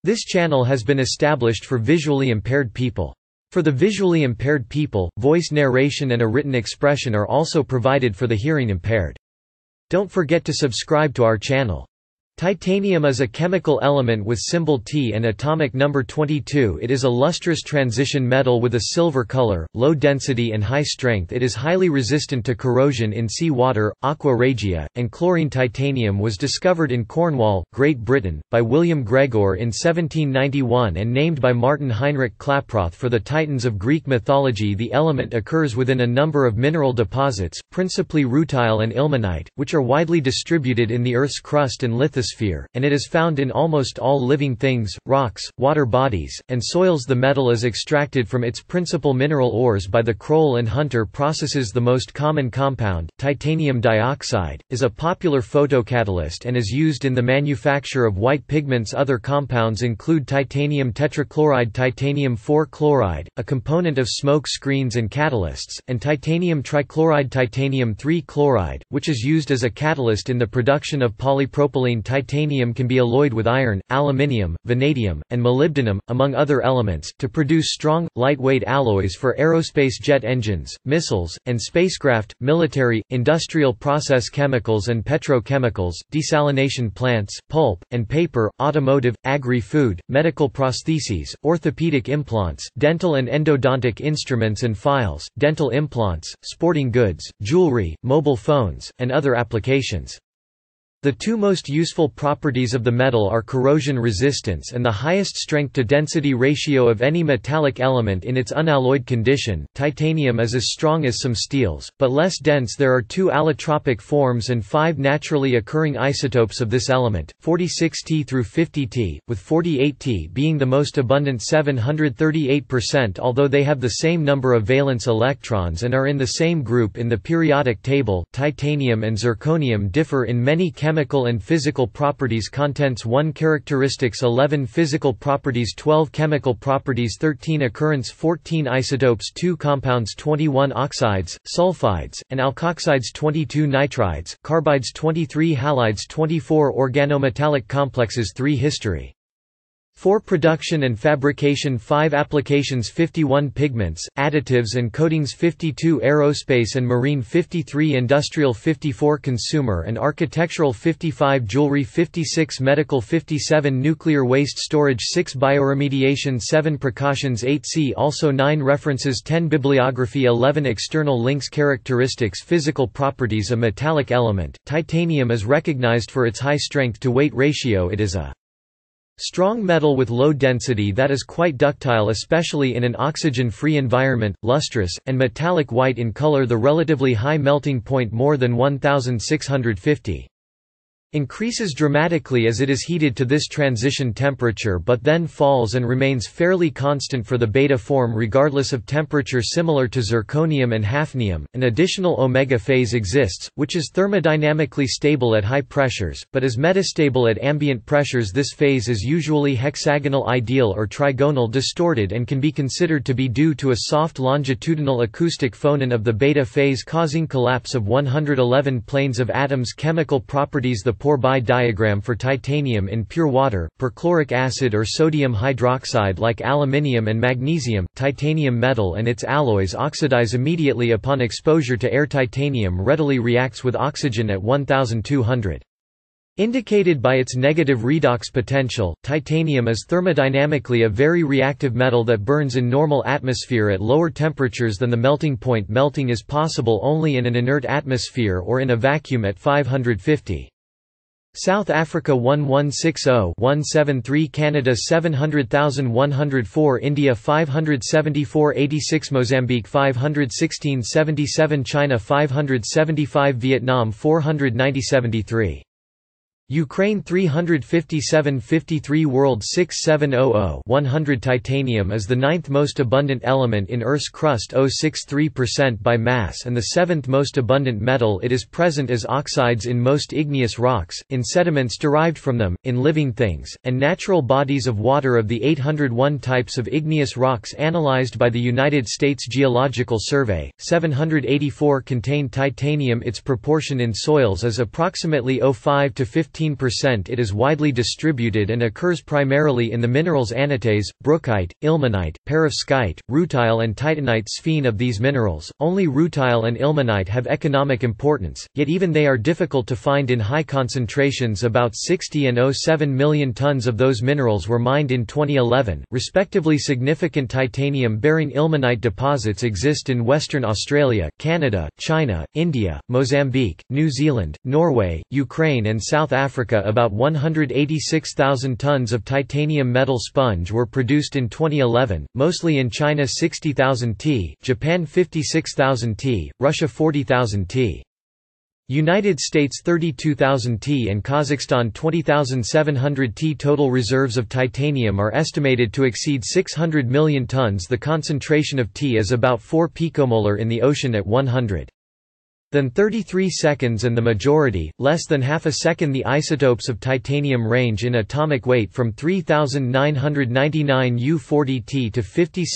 This channel has been established for visually impaired people. For the visually impaired people, voice narration and a written expression are also provided for the hearing impaired. Don't forget to subscribe to our channel. Titanium is a chemical element with symbol T and atomic number 22. It is a lustrous transition metal with a silver color, low density and high strength. It is highly resistant to corrosion in sea water, aqua regia, and chlorine. Titanium was discovered in Cornwall, Great Britain, by William Gregor in 1791 and named by Martin Heinrich Klaproth for the Titans of Greek mythology. The element occurs within a number of mineral deposits, principally rutile and ilmenite, which are widely distributed in the Earth's crust and lithosphere, and it is found in almost all living things, rocks, water bodies, and soils. The metal is extracted from its principal mineral ores by the Kroll and Hunter processes. The most common compound, titanium dioxide, is a popular photocatalyst and is used in the manufacture of white pigments. Other compounds include titanium tetrachloride, titanium 4-chloride, a component of smoke screens and catalysts, and titanium trichloride, titanium 3-chloride, which is used as a catalyst in the production of polypropylene. Titanium can be alloyed with iron, aluminium, vanadium, and molybdenum, among other elements, to produce strong, lightweight alloys for aerospace jet engines, missiles, and spacecraft, military, industrial process chemicals and petrochemicals, desalination plants, pulp, and paper, automotive, agri-food, medical prostheses, orthopedic implants, dental and endodontic instruments and files, dental implants, sporting goods, jewelry, mobile phones, and other applications. The two most useful properties of the metal are corrosion resistance and the highest strength-to-density ratio of any metallic element in its unalloyed condition. Titanium is as strong as some steels, but less dense. There are 2 allotropic forms and 5 naturally occurring isotopes of this element, 46T through 50T, with 48T being the most abundant 738%. Although they have the same number of valence electrons and are in the same group in the periodic table, titanium and zirconium differ in many chemical and physical properties. Contents 1 Characteristics 11 Physical properties 12 Chemical properties 13 Occurrence 14 Isotopes 2 Compounds 21 Oxides, sulfides, and alkoxides 22 Nitrides, carbides 23 Halides 24 Organometallic complexes 3 History 4 Production and fabrication 5 Applications 51 Pigments, additives and coatings 52 Aerospace and marine 53 Industrial 54 Consumer and architectural 55 Jewelry 56 Medical 57 Nuclear waste storage 6 Bioremediation 7 Precautions 8 See also 9 References 10 Bibliography 11 External links Characteristics Physical properties. A metallic element, titanium is recognized for its high strength-to-weight ratio. It is a strong metal with low density that is quite ductile, especially in an oxygen-free environment, lustrous, and metallic white in color. The relatively high melting point, more than 1650, increases dramatically as it is heated to this transition temperature, but then falls and remains fairly constant for the beta form regardless of temperature. Similar to zirconium and hafnium, an additional omega phase exists, which is thermodynamically stable at high pressures, but is metastable at ambient pressures. This phase is usually hexagonal ideal or trigonal distorted and can be considered to be due to a soft longitudinal acoustic phonon of the beta phase causing collapse of 111 planes of atoms. Chemical properties. The pour-by diagram for titanium in pure water, perchloric acid or sodium hydroxide like aluminium and magnesium. Titanium metal and its alloys oxidize immediately upon exposure to air. Titanium readily reacts with oxygen at 1200. Indicated by its negative redox potential, titanium is thermodynamically a very reactive metal that burns in normal atmosphere at lower temperatures than the melting point. Melting is possible only in an inert atmosphere or in a vacuum at 550. South Africa 1160-173 Canada 700,104 India 574-86 Mozambique 516-77 China 575 Vietnam 490-73 Ukraine 357-53 World 6700-100 Titanium is the 9th most abundant element in Earth's crust, 0.63% by mass, and the 7th most abundant metal. It is present as oxides in most igneous rocks, in sediments derived from them, in living things, and natural bodies of water. Of the 801 types of igneous rocks analyzed by the United States Geological Survey, 784 contain titanium. Its proportion in soils is approximately 0.5 to 15 15% it is widely distributed and occurs primarily in the minerals anatase, brookite, ilmenite, perovskite, rutile and titanite. Sphene of these minerals, only rutile and ilmenite have economic importance, yet even they are difficult to find in high concentrations. About 60.07 million tons of those minerals were mined in 2011, respectively. Significant titanium-bearing ilmenite deposits exist in Western Australia, Canada, China, India, Mozambique, New Zealand, Norway, Ukraine and South Africa. About 186,000 tons of titanium metal sponge were produced in 2011, mostly in China 60,000 t, Japan 56,000 t, Russia 40,000 t. United States 32,000 t and Kazakhstan 20,700 t. Total reserves of titanium are estimated to exceed 600 million tons. The concentration of T is about 4 picomolar in the ocean at 100. Then 33 seconds and the majority, less than half a second. The isotopes of titanium range in atomic weight from 3,999 U-40T to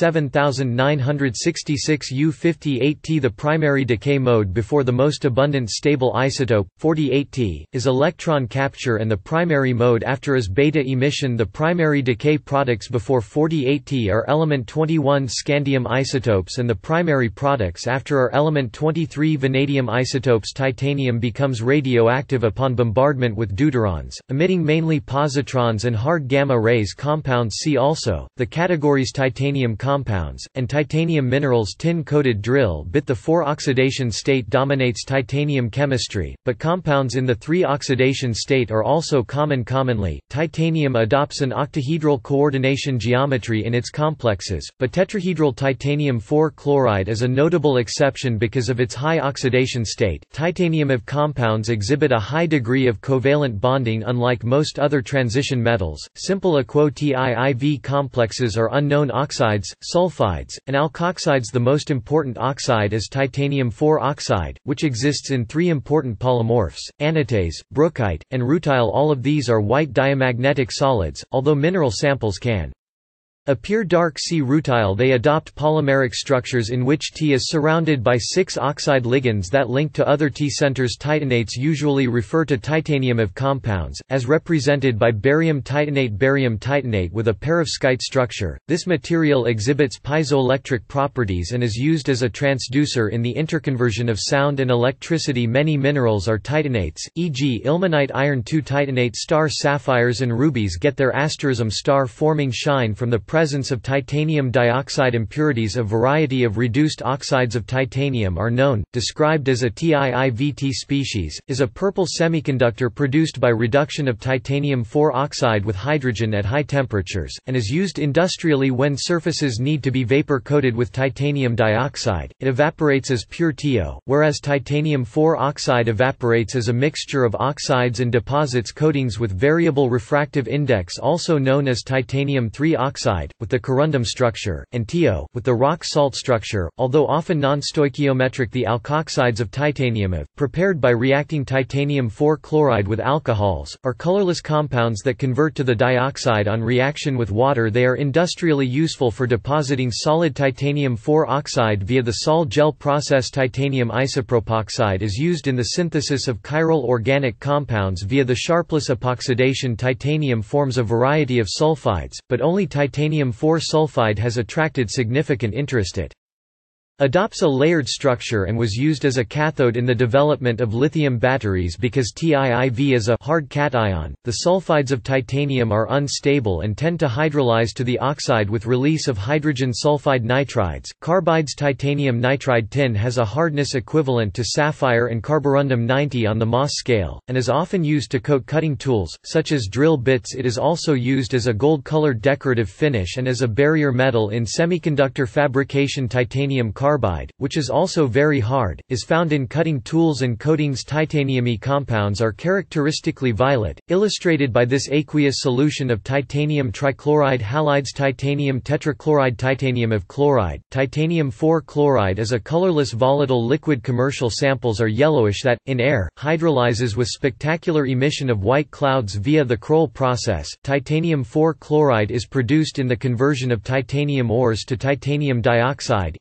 57,966 U-58T. The primary decay mode before the most abundant stable isotope, 48T, is electron capture and the primary mode after is beta emission. The primary decay products before 48T are element 21 scandium isotopes and the primary products after are element 23 vanadium isotopes. Titanium becomes radioactive upon bombardment with deuterons, emitting mainly positrons and hard gamma rays. Compounds. See also the categories titanium compounds and titanium minerals. Tin-coated drill bit. The 4-oxidation state dominates titanium chemistry, but compounds in the 3-oxidation state are also common. Commonly, titanium adopts an octahedral coordination geometry in its complexes, but tetrahedral titanium 4 chloride is a notable exception because of its high oxidation state. Titanium Of compounds exhibit a high degree of covalent bonding. Unlike most other transition metals, simple AquO-TiIV complexes are unknown. Oxides, sulfides, and alkoxides. The most important oxide is titanium 4 oxide, which exists in 3 important polymorphs, anatase, brookite, and rutile. All of these are white diamagnetic solids, although mineral samples can appear dark. See rutile. They adopt polymeric structures in which T is surrounded by 6 oxide ligands that link to other T centers. Titanates usually refer to titanium of compounds, as represented by barium titanate. Barium titanate with a perovskite structure. This material exhibits piezoelectric properties and is used as a transducer in the interconversion of sound and electricity. Many minerals are titanates, e.g. ilmenite. Iron 2 titanate. Star sapphires and rubies get their asterism star-forming shine from the presence of titanium dioxide impurities. A variety of reduced oxides of titanium are known, described as a TiIVT species, is a purple semiconductor produced by reduction of titanium 4 oxide with hydrogen at high temperatures, and is used industrially when surfaces need to be vapor-coated with titanium dioxide. It evaporates as pure TiO, whereas titanium 4 oxide evaporates as a mixture of oxides and deposits coatings with variable refractive index, also known as titanium 3 oxide, with the corundum structure, and TiO, with the rock salt structure. Although often non-stoichiometric, the alkoxides of titanium are prepared by reacting titanium 4 chloride with alcohols, or colorless compounds that convert to the dioxide on reaction with water. They are industrially useful for depositing solid titanium 4 oxide via the sol-gel process. Titanium isopropoxide is used in the synthesis of chiral organic compounds via the sharpless epoxidation. Titanium forms a variety of sulfides, but only titanium 4 sulfide has attracted significant interest. It adopts a layered structure and was used as a cathode in the development of lithium batteries because TiIV is a hard cation. The sulfides of titanium are unstable and tend to hydrolyze to the oxide with release of hydrogen sulfide nitrides. Carbides. Titanium nitride tin has a hardness equivalent to sapphire and carborundum 90 on the Mohs scale, and is often used to coat cutting tools, such as drill bits. It is also used as a gold-colored decorative finish and as a barrier metal in semiconductor fabrication. Titanium carbide, which is also very hard, is found in cutting tools and coatings. Titanium-y compounds are characteristically violet, illustrated by this aqueous solution of titanium trichloride halides. Titanium tetrachloride. Titanium of chloride. Titanium 4 chloride is a colorless volatile liquid. Commercial samples are yellowish that, in air, hydrolyzes with spectacular emission of white clouds via the Kroll process. Titanium 4 chloride is produced in the conversion of titanium ores to titanium dioxide, e.g.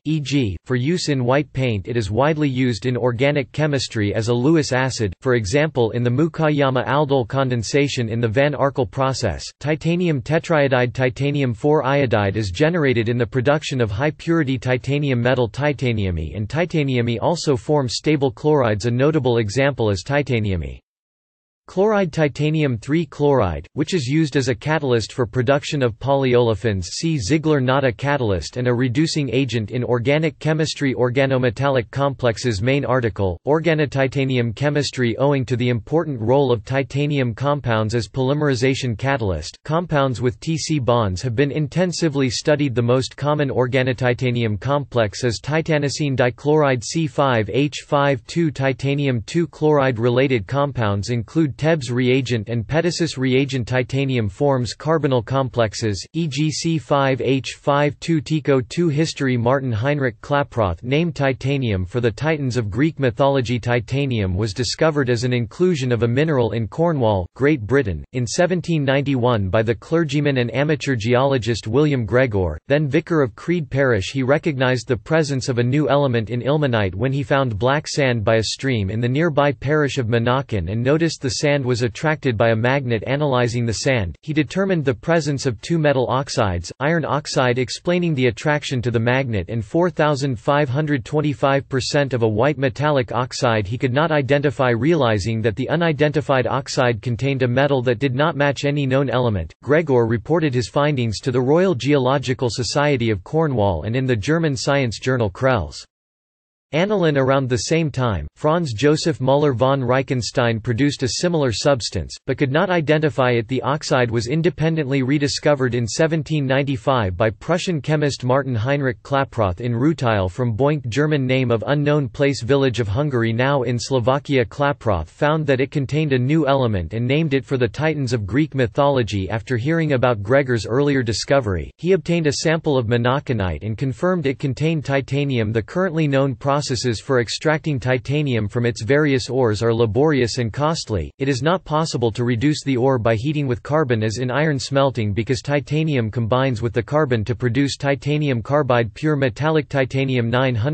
For use in white paint it is widely used in organic chemistry as a Lewis acid, for example in the Mukayama aldol condensation in the Van Arkel process. Titanium tetraiodide titanium 4 iodide is generated in the production of high-purity titanium metal titaniume, and titaniume also form stable chlorides. A notable example is titaniume. Chloride titanium 3 chloride, which is used as a catalyst for production of polyolefins. See Ziegler-Natta catalyst and a reducing agent in organic chemistry. Organometallic complexes. Main article, Organotitanium chemistry. Owing to the important role of titanium compounds as polymerization catalyst, compounds with Tc bonds have been intensively studied. The most common organotitanium complex is titanosyne dichloride C5H52. Titanium 2 chloride. Related compounds include Tebs reagent and Petitsis reagent. Titanium forms carbonyl complexes, e.g. C5H52. Tico 2 History. Martin Heinrich Klaproth named titanium for the Titans of Greek mythology. Titanium was discovered as an inclusion of a mineral in Cornwall, Great Britain, in 1791 by the clergyman and amateur geologist William Gregor, then vicar of Creed Parish. He recognized the presence of a new element in ilmenite when he found black sand by a stream in the nearby parish of Monachan and noticed the sand was attracted by a magnet. Analyzing the sand, he determined the presence of two metal oxides, iron oxide explaining the attraction to the magnet and 4,525% of a white metallic oxide he could not identify. Realizing that the unidentified oxide contained a metal that did not match any known element, Gregor reported his findings to the Royal Geological Society of Cornwall and in the German science journal Krells. Aniline. Around the same time, Franz Joseph Müller von Reichenstein produced a similar substance, but could not identify it. The oxide was independently rediscovered in 1795 by Prussian chemist Martin Heinrich Klaproth in Rutile from Boink. German name of unknown place. Village of Hungary now in Slovakia. Klaproth found that it contained a new element and named it for the Titans of Greek mythology. After hearing about Gregor's earlier discovery, he obtained a sample of monachanite and confirmed it contained titanium. The currently known processes for extracting titanium from its various ores are laborious and costly. It is not possible to reduce the ore by heating with carbon as in iron smelting because titanium combines with the carbon to produce titanium carbide. Pure metallic titanium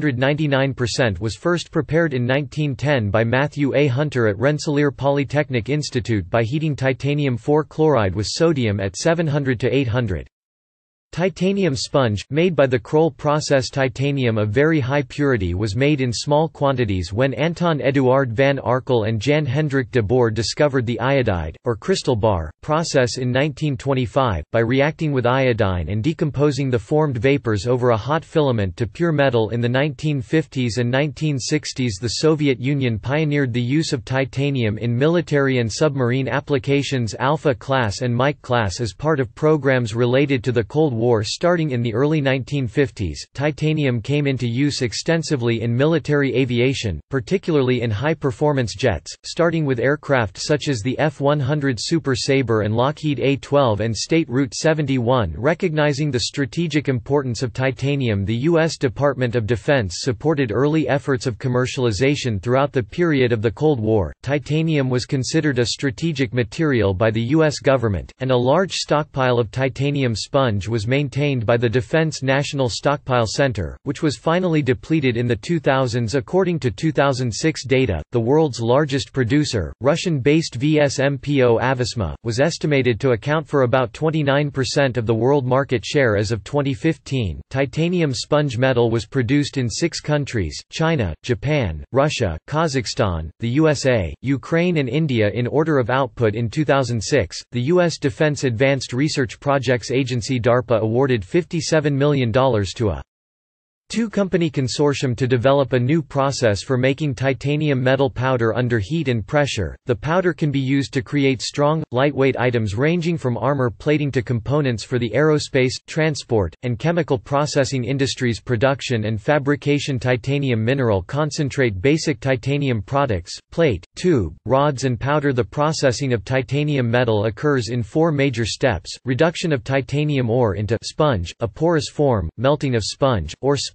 999% was first prepared in 1910 by Matthew A. Hunter at Rensselaer Polytechnic Institute by heating titanium 4 chloride with sodium at 700 to 800. Titanium sponge, made by the Kroll process. Titanium of very high purity was made in small quantities when Anton Eduard van Arkel and Jan Hendrik de Boer discovered the iodide, or crystal bar, process in 1925, by reacting with iodine and decomposing the formed vapors over a hot filament to pure metal. In the 1950s and 1960s the Soviet Union pioneered the use of titanium in military and submarine applications. Alpha class and Mike class as part of programs related to the Cold War. Starting in the early 1950s, titanium came into use extensively in military aviation, particularly in high-performance jets, starting with aircraft such as the F-100 Super Sabre and Lockheed A-12 and State Route 71. Recognizing the strategic importance of titanium, the U.S. Department of Defense supported early efforts of commercialization throughout the period of the Cold War. Titanium was considered a strategic material by the U.S. government, and a large stockpile of titanium sponge was maintained by the Defense National Stockpile Center, which was finally depleted in the 2000s. According to 2006 data, the world's largest producer, Russian-based VSMPO Avisma, was estimated to account for about 29% of the world market share as of 2015. Titanium sponge metal was produced in 6 countries: China, Japan, Russia, Kazakhstan, the USA, Ukraine and India. In order of output in 2006, the U.S. Defense Advanced Research Projects Agency DARPA awarded $57 million to a two-company consortium to develop a new process for making titanium metal powder under heat and pressure. The powder can be used to create strong, lightweight items ranging from armor plating to components for the aerospace, transport, and chemical processing industries. Production and fabrication: titanium mineral concentrate, basic titanium products, plate, tube, rods and powder. The processing of titanium metal occurs in 4 major steps: reduction of titanium ore into sponge, a porous form, melting of sponge, or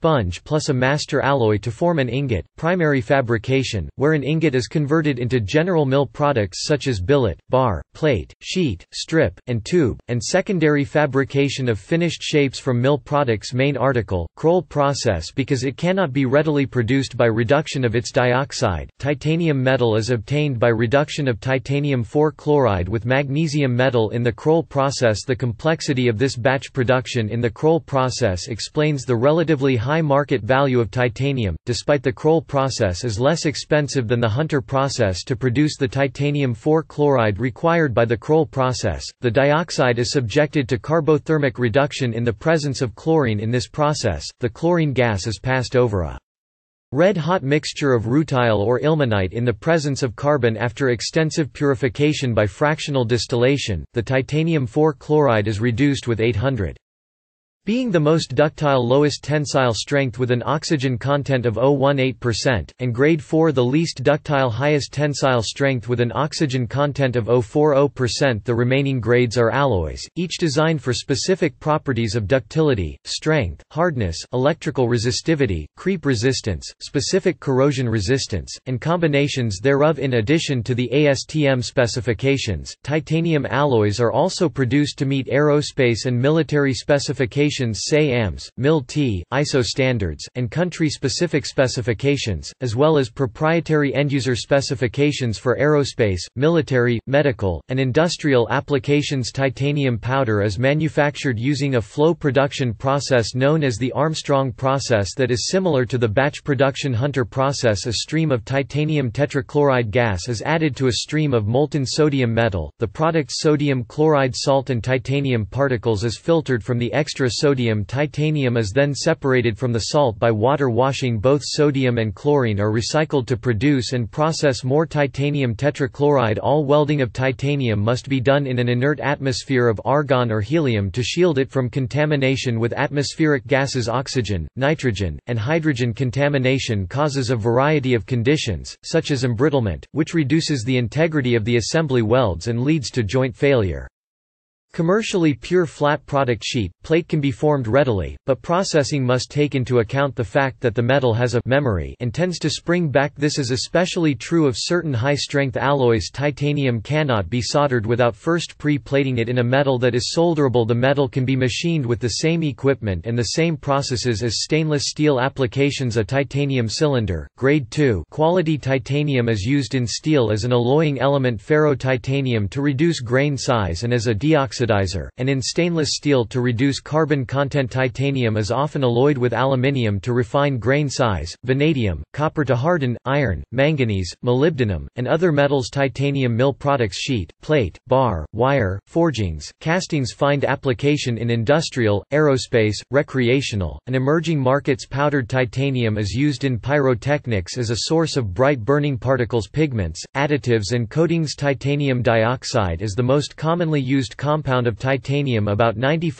sponge plus a master alloy to form an ingot. Primary fabrication, where an ingot is converted into general mill products such as billet, bar, plate, sheet, strip, and tube, and secondary fabrication of finished shapes from mill products. Main article, Kroll process. Because it cannot be readily produced by reduction of its dioxide, titanium metal is obtained by reduction of titanium 4 chloride with magnesium metal in the Kroll process. The complexity of this batch production in the Kroll process explains the relatively high market value of titanium. Despite the Kroll process is less expensive than the Hunter process to produce the titanium 4 chloride required by the Kroll process, the dioxide is subjected to carbothermic reduction in the presence of chlorine. In this process, the chlorine gas is passed over a red-hot mixture of rutile or ilmenite in the presence of carbon. After extensive purification by fractional distillation, the titanium 4 chloride is reduced with 800. Being the most ductile, lowest tensile strength with an oxygen content of 0.18%, and grade 4 the least ductile, highest tensile strength with an oxygen content of 0.40%. The remaining grades are alloys, each designed for specific properties of ductility, strength, hardness, electrical resistivity, creep resistance, specific corrosion resistance, and combinations thereof. In addition to the ASTM specifications, titanium alloys are also produced to meet aerospace and military specifications, say AMS, MIL-T, ISO standards, and country-specific specifications, as well as proprietary end-user specifications for aerospace, military, medical, and industrial applications. Titanium powder is manufactured using a flow production process known as the Armstrong process that is similar to the batch production Hunter process. A stream of titanium tetrachloride gas is added to a stream of molten sodium metal. The product sodium chloride salt and titanium particles is filtered from the extra sodium. Titanium is then separated from the salt by water washing. Both sodium and chlorine are recycled to produce and process more titanium tetrachloride. All welding of titanium must be done in an inert atmosphere of argon or helium to shield it from contamination with atmospheric gases. Oxygen, nitrogen, and hydrogen contamination causes a variety of conditions, such as embrittlement, which reduces the integrity of the assembly welds and leads to joint failure. Commercially pure flat product sheet plate can be formed readily, but processing must take into account the fact that the metal has a memory and tends to spring back. This is especially true of certain high-strength alloys. Titanium cannot be soldered without first pre-plating it in a metal that is solderable. The metal can be machined with the same equipment and the same processes as stainless steel applications. A titanium cylinder, grade 2 quality titanium is used in steel as an alloying element. Ferrotitanium to reduce grain size and as a deoxidizer, and in stainless steel to reduce carbon content. Titanium is often alloyed with aluminium to refine grain size, vanadium, copper to harden, iron, manganese, molybdenum, and other metals. Titanium mill products sheet, plate, bar, wire, forgings, castings find application in industrial, aerospace, recreational, and emerging markets. Powdered titanium is used in pyrotechnics as a source of bright burning particles, pigments, additives and coatings. Titanium dioxide is the most commonly used compound of titanium. About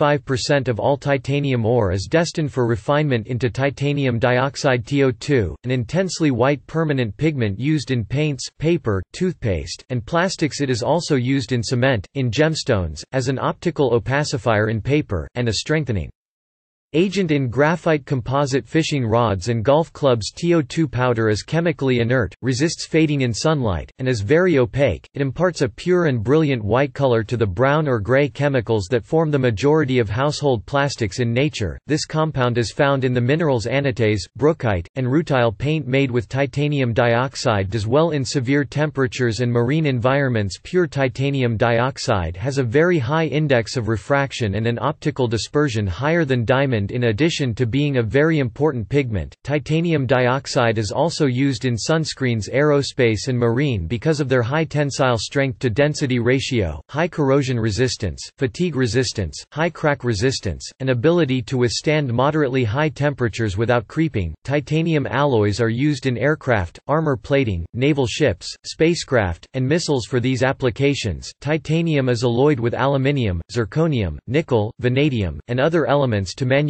95% of all titanium ore is destined for refinement into titanium dioxide TiO2, an intensely white permanent pigment used in paints, paper, toothpaste, and plastics. It is also used in cement, in gemstones, as an optical opacifier in paper, and a strengthening agent in graphite composite fishing rods and golf clubs. TiO2 powder is chemically inert, resists fading in sunlight, and is very opaque. It imparts a pure and brilliant white color to the brown or gray chemicals that form the majority of household plastics in nature. This compound is found in the minerals anatase, brookite, and rutile. Paint made with titanium dioxide does well in severe temperatures and marine environments. Pure titanium dioxide has a very high index of refraction and an optical dispersion higher than diamond. In addition to being a very important pigment, titanium dioxide is also used in sunscreens, aerospace and marine because of their high tensile strength to density ratio, high corrosion resistance, fatigue resistance, high crack resistance, and ability to withstand moderately high temperatures without creeping. Titanium alloys are used in aircraft, armor plating, naval ships, spacecraft, and missiles. For these applications, titanium is alloyed with aluminium, zirconium, nickel, vanadium, and other elements to manufacture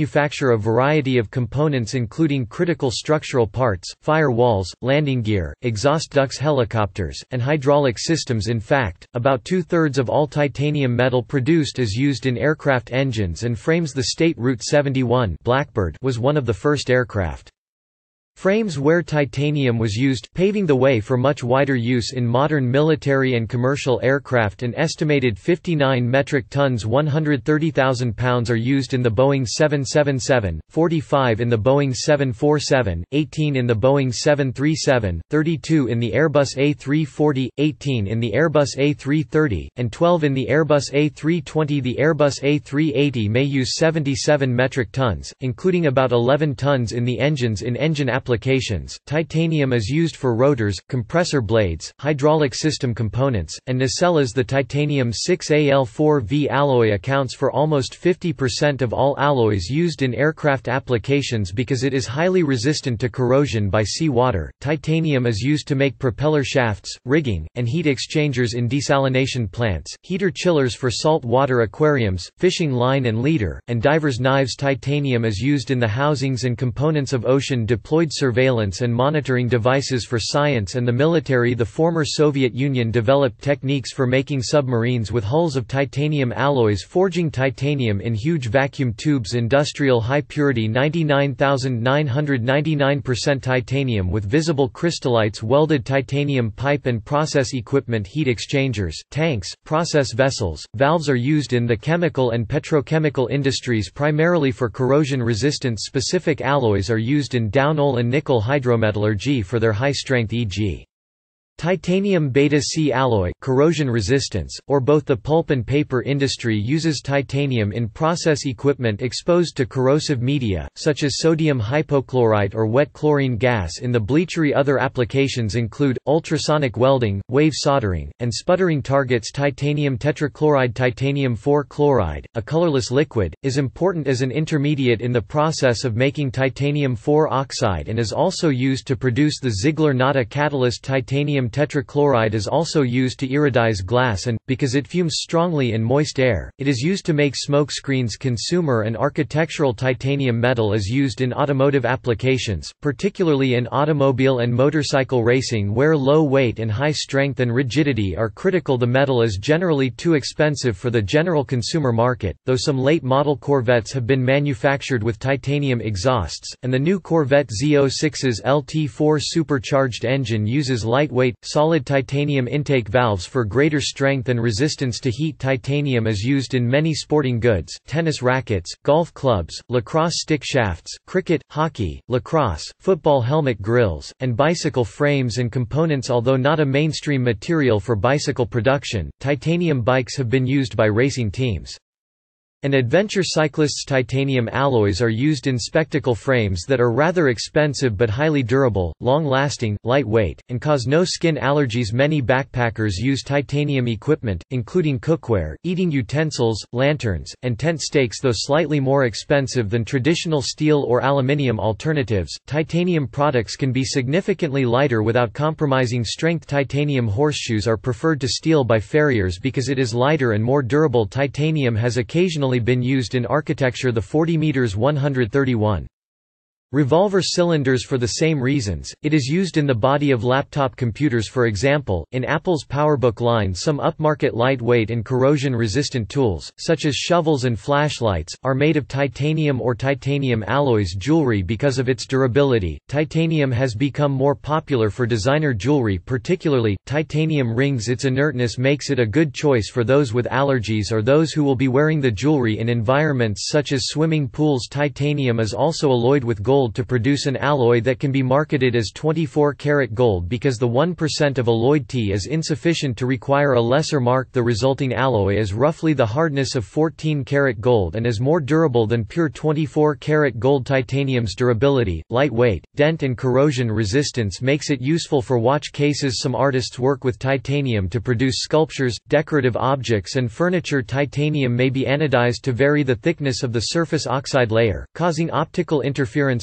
manufacture a variety of components including critical structural parts, fire walls, landing gear, exhaust ducts, helicopters, and hydraulic systems. In fact, about two-thirds of all titanium metal produced is used in aircraft engines and frames. The State Route 71 Blackbird was one of the first aircraft frames where titanium was used, paving the way for much wider use in modern military and commercial aircraft. An estimated 59 metric tons 130,000 pounds are used in the Boeing 777, 45 in the Boeing 747, 18 in the Boeing 737, 32 in the Airbus A340, 18 in the Airbus A330, and 12 in the Airbus A320. The Airbus A380 may use 77 metric tons, including about 11 tons in the engines. In engine applications, titanium is used for rotors, compressor blades, hydraulic system components, and nacelles. The titanium 6Al4V alloy accounts for almost 50% of all alloys used in aircraft applications because it is highly resistant to corrosion by sea water. Titanium is used to make propeller shafts, rigging, and heat exchangers in desalination plants, heater chillers for salt water aquariums, fishing line and leader, and divers' knives. Titanium is used in the housings and components of ocean-deployed surveillance and monitoring devices for science and the military. The former Soviet Union developed techniques for making submarines with hulls of titanium alloys, forging titanium in huge vacuum tubes. Industrial high purity 99,999% titanium with visible crystallites, welded titanium pipe and process equipment, heat exchangers, tanks, process vessels, valves are used in the chemical and petrochemical industries primarily for corrosion resistance. Specific alloys are used in downhole and nickel hydrometallurgy for their high strength, e.g. titanium beta-C alloy, corrosion resistance, or both. The pulp and paper industry uses titanium in process equipment exposed to corrosive media, such as sodium hypochlorite or wet chlorine gas in the bleachery. Other applications include, ultrasonic welding, wave soldering, and sputtering targets. Titanium tetrachloride, titanium 4-chloride, a colorless liquid, is important as an intermediate in the process of making titanium 4 oxide and is also used to produce the Ziegler-Natta catalyst. Titanium tetrachloride is also used to iridize glass and, because it fumes strongly in moist air, it is used to make smoke screens. Consumer and architectural titanium metal is used in automotive applications, particularly in automobile and motorcycle racing where low weight and high strength and rigidity are critical. The metal is generally too expensive for the general consumer market, though some late-model Corvettes have been manufactured with titanium exhausts, and the new Corvette Z06's LT4 supercharged engine uses lightweight, solid titanium intake valves for greater strength and resistance to heat. Titanium is used in many sporting goods, tennis rackets, golf clubs, lacrosse stick shafts, cricket, hockey, lacrosse, football helmet grills, and bicycle frames and components. Although not a mainstream material for bicycle production, titanium bikes have been used by racing teams. And adventure cyclists. Titanium alloys are used in spectacle frames that are rather expensive but highly durable, long-lasting, lightweight, and cause no skin allergies. Many backpackers use titanium equipment, including cookware, eating utensils, lanterns, and tent stakes. Though slightly more expensive than traditional steel or aluminium alternatives, titanium products can be significantly lighter without compromising strength. Titanium horseshoes are preferred to steel by farriers because it is lighter and more durable. Titanium has occasionally been used in architecture. The 40 meters 131 revolver cylinders for the same reasons. It is used in the body of laptop computers. For example, in Apple's PowerBook line. Some upmarket lightweight and corrosion-resistant tools, such as shovels and flashlights, are made of titanium or titanium alloys. Jewelry. Because of its durability, titanium has become more popular for designer jewelry, particularly titanium rings. Its inertness makes it a good choice for those with allergies or those who will be wearing the jewelry in environments such as swimming pools. Titanium is also alloyed with gold to produce an alloy that can be marketed as 24-karat gold because the 1% of alloyed T is insufficient to require a lesser mark. The resulting alloy is roughly the hardness of 14-karat gold and is more durable than pure 24-karat gold. Titanium's durability, lightweight, dent and corrosion resistance makes it useful for watch cases. Some artists work with titanium to produce sculptures, decorative objects and furniture. Titanium may be anodized to vary the thickness of the surface oxide layer, causing optical interference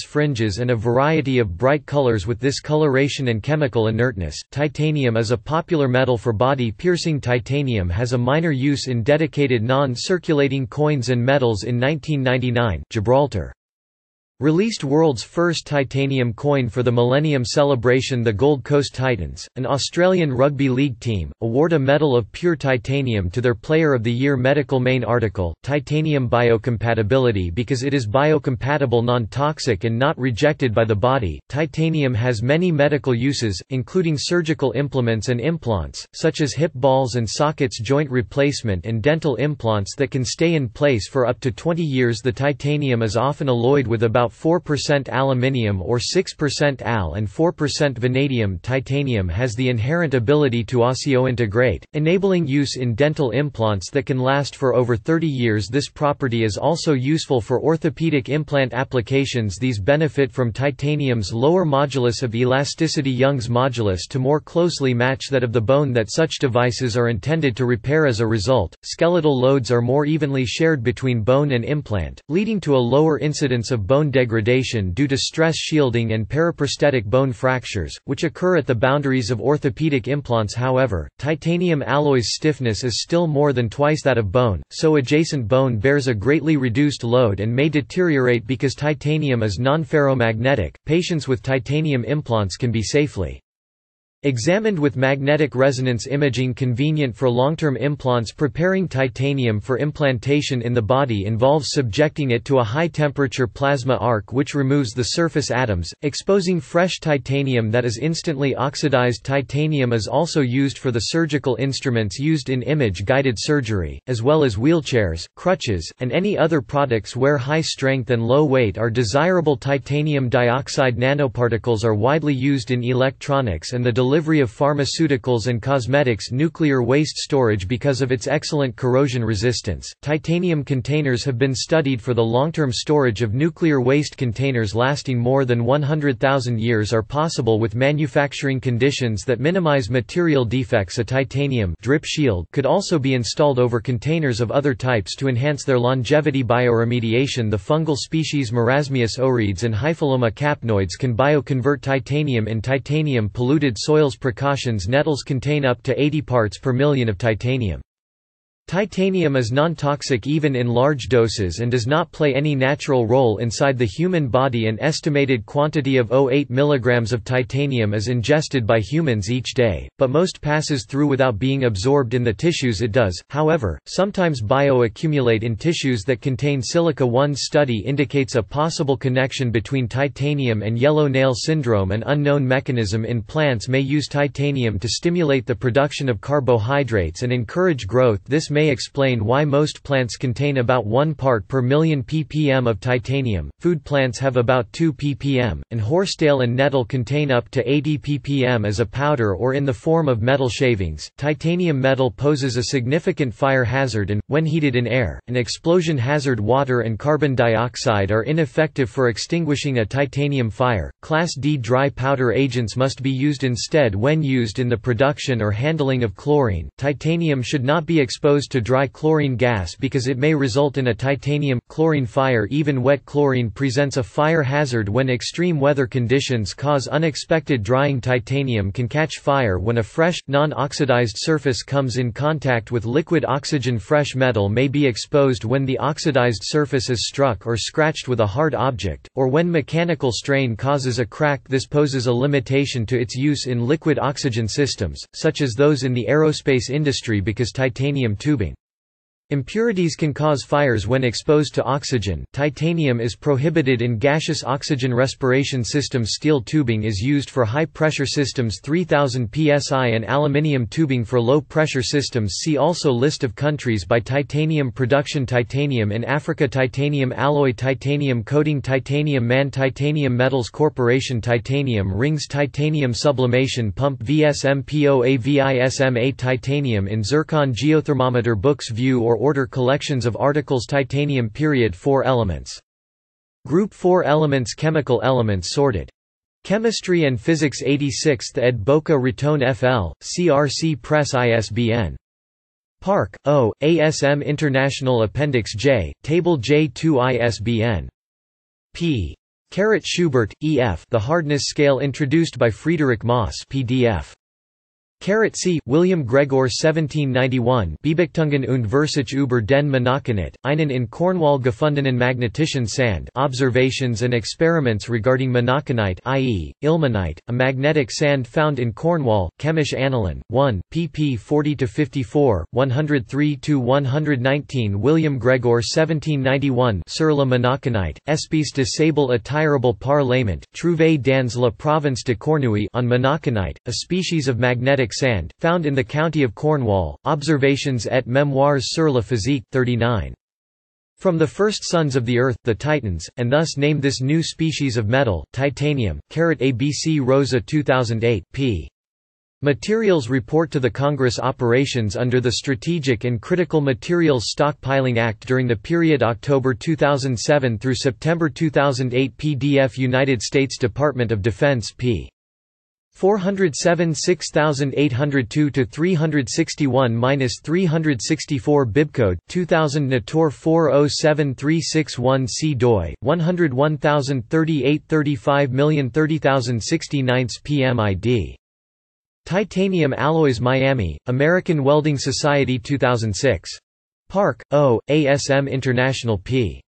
fringes and a variety of bright colors with this coloration and chemical inertness. Titanium is a popular metal for body-piercing. Titanium has a minor use in dedicated non-circulating coins and medals. In 1999, Gibraltar released world's first titanium coin for the Millennium Celebration. The Gold Coast Titans, an Australian rugby league team, award a medal of pure titanium to their Player of the Year. Medical main article, Titanium biocompatibility. Because it is biocompatible, non-toxic and not rejected by the body, titanium has many medical uses, including surgical implements and implants, such as hip balls and sockets, joint replacement and dental implants that can stay in place for up to 20 years. The titanium is often alloyed with about 4% aluminium or 6% Al and 4% vanadium. Titanium has the inherent ability to osseointegrate, enabling use in dental implants that can last for over 30 years. This property is also useful for orthopedic implant applications. These benefit from titanium's lower modulus of elasticity, Young's modulus, to more closely match that of the bone that such devices are intended to repair. As a result, skeletal loads are more evenly shared between bone and implant, leading to a lower incidence of bone degradation due to stress shielding and periprosthetic bone fractures, which occur at the boundaries of orthopedic implants. However, titanium alloy's stiffness is still more than twice that of bone, so adjacent bone bears a greatly reduced load and may deteriorate. Because titanium is non-ferromagnetic, patients with titanium implants can be safely examined with magnetic resonance imaging, convenient for long-term implants. Preparing titanium for implantation in the body involves subjecting it to a high-temperature plasma arc which removes the surface atoms, exposing fresh titanium that is instantly oxidized. Titanium is also used for the surgical instruments used in image-guided surgery, as well as wheelchairs, crutches, and any other products where high strength and low weight are desirable. Titanium dioxide nanoparticles are widely used in electronics and the delivery of pharmaceuticals and cosmetics. Nuclear waste storage. Because of its excellent corrosion resistance, titanium containers have been studied for the long-term storage of nuclear waste. Containers lasting more than 100,000 years are possible with manufacturing conditions that minimize material defects. A titanium drip shield could also be installed over containers of other types to enhance their longevity. Bioremediation. The fungal species Marasmius oredes and Hyphiloma capnoides can bioconvert titanium in titanium-polluted soils. Precautions. Nettles contain up to 80 parts per million of titanium. Titanium is non-toxic even in large doses and does not play any natural role inside the human body. An estimated quantity of 0.08 mg of titanium is ingested by humans each day, but most passes through without being absorbed in the tissues it does, however, sometimes bioaccumulate in tissues that contain silica. One study indicates a possible connection between titanium and yellow nail syndrome. An unknown mechanism in plants may use titanium to stimulate the production of carbohydrates and encourage growth. This may explain why most plants contain about 1 part per million ppm of titanium. Food plants have about 2 ppm, and horsetail and nettle contain up to 80 ppm as a powder or in the form of metal shavings. Titanium metal poses a significant fire hazard and, when heated in air, an explosion hazard. Water and carbon dioxide are ineffective for extinguishing a titanium fire. Class D dry powder agents must be used instead when used in the production or handling of chlorine. Titanium should not be exposed to dry chlorine gas because it may result in a titanium-chlorine fire. Even wet chlorine presents a fire hazard when extreme weather conditions cause unexpected drying. Titanium can catch fire when a fresh, non-oxidized surface comes in contact with liquid oxygen. Fresh metal may be exposed when the oxidized surface is struck or scratched with a hard object, or when mechanical strain causes a crack. This poses a limitation to its use in liquid oxygen systems, such as those in the aerospace industry, because titanium tubing impurities can cause fires when exposed to oxygen. Titanium is prohibited in gaseous oxygen respiration systems. Steel tubing is used for high-pressure systems 3000 psi and aluminium tubing for low-pressure systems. See also List of countries by titanium production. Titanium in Africa. Titanium alloy. Titanium coating. Titanium Man. Titanium Metals Corporation. Titanium rings. Titanium sublimation pump. VSMPOAVISMA. Titanium in zircon. Geothermometer. Books. View or order collections of articles. Titanium. 4 elements. Group 4 elements. Chemical elements sorted. Chemistry and Physics. 86th ed. Boca Raton FL, CRC Press. ISBN. Park, O., ASM International Appendix J, Table J2. ISBN. p. Schubert, E.F. The Hardness Scale introduced by Friedrich Moss, PDF. C. William Gregor 1791 Beobachtungen und Versuche über den Monachinite, einen in Cornwall gefundenen magnetischen Sand Observations and Experiments regarding Monachinite i.e., ilmenite, a magnetic sand found in Cornwall, Chemische Annalen, 1, pp 40–54, 103–119 William Gregor 1791 Sur la Monachinite, espèce de sable attirable par l'aimant, trouvé dans la province de Cornouailles on Monachinite, a species of magnetic sand, found in the county of Cornwall, Observations et Mémoires sur la physique 39. From the first sons of the earth, the Titans, and thus named this new species of metal, titanium. ABC Rosa 2008 p. Materials report to the Congress operations under the Strategic and Critical Materials Stockpiling Act during the period October 2007 through September 2008 PDF United States Department of Defense p. 407 6802–361–364 Bibcode 2000 Nator 4073661 doi 10103835030069 PMID. Titanium Alloys Miami, American Welding Society 2006. Park, O., ASM International p.